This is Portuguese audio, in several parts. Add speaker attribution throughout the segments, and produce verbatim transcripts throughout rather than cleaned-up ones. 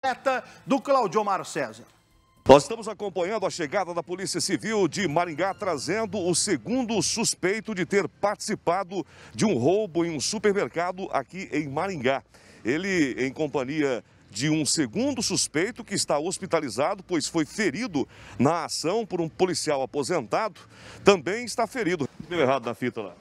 Speaker 1: Do Claudio Omar César.
Speaker 2: Nós estamos acompanhando a chegada da Polícia Civil de Maringá, trazendo o segundo suspeito de ter participado de um roubo em um supermercado aqui em Maringá. Ele, em companhia de um segundo suspeito que está hospitalizado, pois foi ferido na ação por um policial aposentado, também está ferido. Deu errado na fita lá.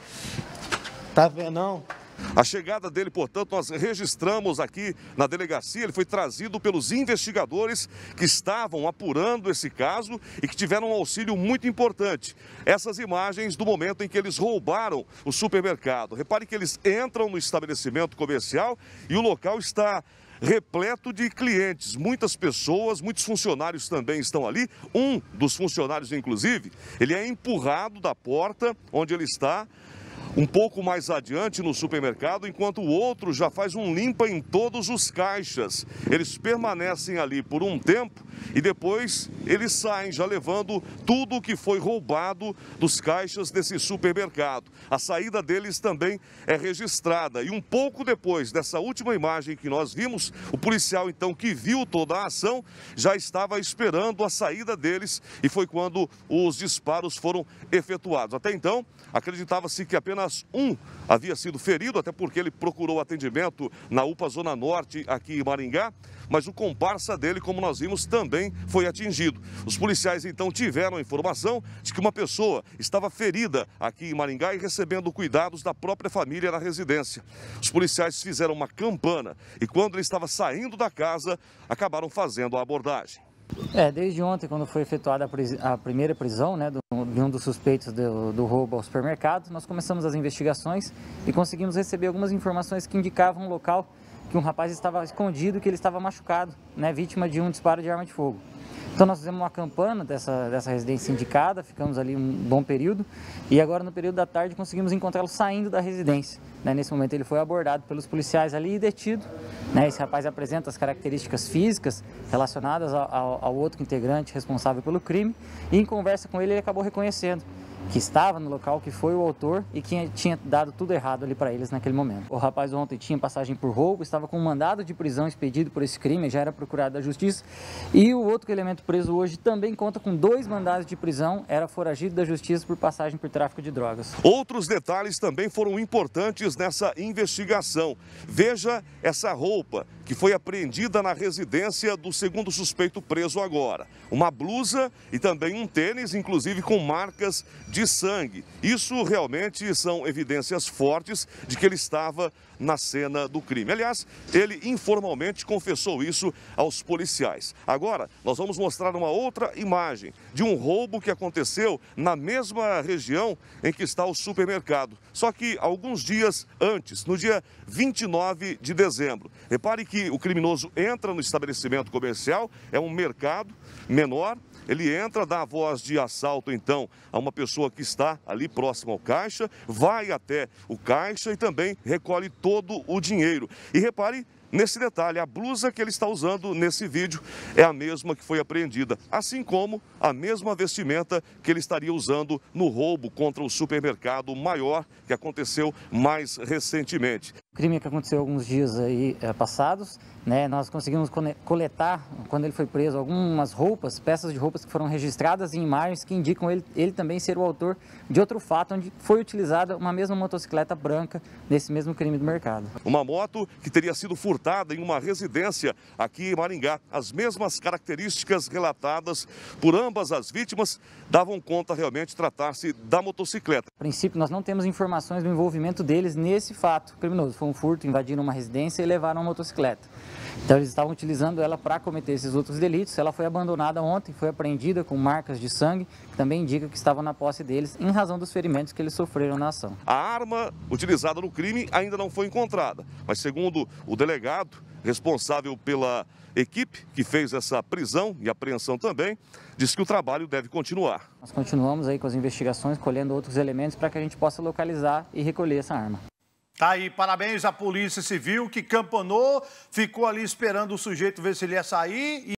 Speaker 3: Tá vendo, não?
Speaker 2: A chegada dele, portanto, nós registramos aqui na delegacia. Ele foi trazido pelos investigadores que estavam apurando esse caso e que tiveram um auxílio muito importante. Essas imagens do momento em que eles roubaram o supermercado. Repare que eles entram no estabelecimento comercial e o local está repleto de clientes, muitas pessoas, muitos funcionários também estão ali. Um dos funcionários, inclusive, ele é empurrado da porta onde ele está, um pouco mais adiante no supermercado, enquanto o outro já faz um limpa em todos os caixas. Eles permanecem ali por um tempo e depois eles saem já levando tudo o que foi roubado dos caixas desse supermercado. A saída deles também é registrada e um pouco depois dessa última imagem que nós vimos, o policial então que viu toda a ação já estava esperando a saída deles e foi quando os disparos foram efetuados. Até então, acreditava-se que apenas um havia sido ferido, até porque ele procurou atendimento na U P A Zona Norte aqui em Maringá, mas o comparsa dele, como nós vimos, também foi atingido. Os policiais então tiveram a informação de que uma pessoa estava ferida aqui em Maringá e recebendo cuidados da própria família na residência. Os policiais fizeram uma campana e quando ele estava saindo da casa, acabaram fazendo a abordagem.
Speaker 3: É, desde ontem, quando foi efetuada a, pris... a primeira prisão, né, do... de um dos suspeitos do... do roubo ao supermercado, nós começamos as investigações e conseguimos receber algumas informações que indicavam um local que um rapaz estava escondido, que ele estava machucado, né, vítima de um disparo de arma de fogo. Então nós fizemos uma campana dessa, dessa residência indicada, ficamos ali um bom período e agora no período da tarde conseguimos encontrá-lo saindo da residência. Né? Nesse momento ele foi abordado pelos policiais ali e detido. Né? Esse rapaz apresenta as características físicas relacionadas ao, ao, ao outro integrante responsável pelo crime e em conversa com ele ele acabou reconhecendo que estava no local, que foi o autor e que tinha dado tudo errado ali para eles naquele momento. O rapaz ontem tinha passagem por roubo, estava com um mandado de prisão expedido por esse crime, já era procurado da justiça. E o outro elemento preso hoje também conta com dois mandados de prisão, era foragido da justiça por passagem por tráfico de drogas.
Speaker 2: Outros detalhes também foram importantes nessa investigação. Veja essa roupa que foi apreendida na residência do segundo suspeito preso agora. Uma blusa e também um tênis, inclusive com marcas de sangue. Isso realmente são evidências fortes de que ele estava na cena do crime. Aliás, ele informalmente confessou isso aos policiais. Agora, nós vamos mostrar uma outra imagem de um roubo que aconteceu na mesma região em que está o supermercado. Só que alguns dias antes, no dia vinte e nove de dezembro. Repare que o criminoso entra no estabelecimento comercial, é um mercado menor. Ele entra, dá a voz de assalto, então, a uma pessoa que está ali próximo ao caixa, vai até o caixa e também recolhe todo o dinheiro. E repare nesse detalhe, a blusa que ele está usando nesse vídeo é a mesma que foi apreendida, assim como a mesma vestimenta que ele estaria usando no roubo contra o supermercado maior que aconteceu mais recentemente.
Speaker 3: O crime que aconteceu alguns dias aí é, passados, né, nós conseguimos coletar, quando ele foi preso, algumas roupas, peças de roupas que foram registradas em imagens que indicam ele, ele também ser o autor de outro fato, onde foi utilizada uma mesma motocicleta branca nesse mesmo crime do mercado.
Speaker 2: Uma moto que teria sido furtada em uma residência aqui em Maringá. As mesmas características relatadas por ambas as vítimas davam conta realmente de tratar-se da motocicleta.
Speaker 3: A princípio, nós não temos informações do envolvimento deles nesse fato criminoso. Foi um furto, invadiram uma residência e levaram a motocicleta. Então eles estavam utilizando ela para cometer esses outros delitos. Ela foi abandonada ontem, foi apreendida com marcas de sangue, que também indica que estavam na posse deles em razão dos ferimentos que eles sofreram na ação.
Speaker 2: A arma utilizada no crime ainda não foi encontrada, mas segundo o delegado responsável pela equipe que fez essa prisão e apreensão também, diz que o trabalho deve continuar.
Speaker 3: Nós continuamos aí com as investigações, colhendo outros elementos para que a gente possa localizar e recolher essa arma.
Speaker 1: Tá aí, parabéns à Polícia Civil que campanou, ficou ali esperando o sujeito ver se ele ia sair. E